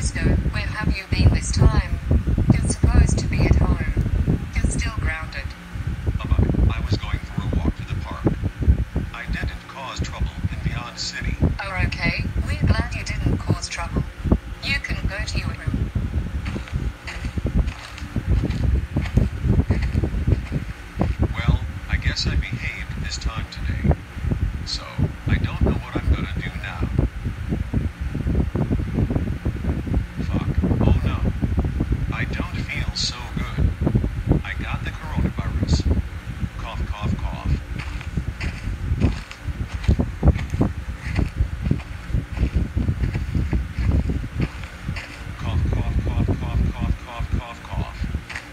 Christo, where have you been this time? You're supposed to be at home. You're still grounded. I was going for a walk to the park. I didn't cause trouble in the odd city. Oh, okay. We're glad you didn't cause trouble. You can go to your room. Well, I guess I behaved this time today. So, I don't know what I'm gonna do now. Fuck. Oh no. I don't feel so good. I got the coronavirus. Cough, cough, cough. Cough, cough, cough, cough, cough, cough, cough, cough.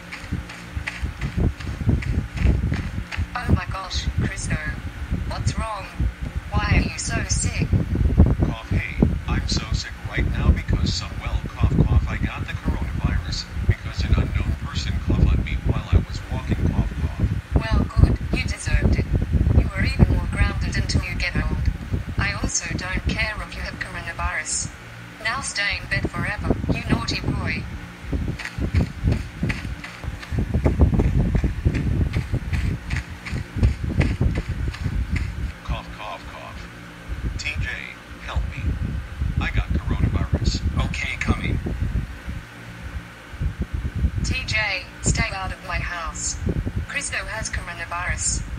Oh my gosh, Christo. What's wrong? Why are you so sick? Cough, hey, I'm so sick right now because cough, cough, I got the coronavirus because an unknown person coughed at me while I was walking, cough, cough. Well, good. You deserved it. You are even more grounded until you get old. I also don't care if you have coronavirus. Now stay in bed forever, you naughty boy. Cough, cough, cough. TJ, help me. I got coronavirus. Okay, coming. TJ, stay out of my house. Christo has coronavirus.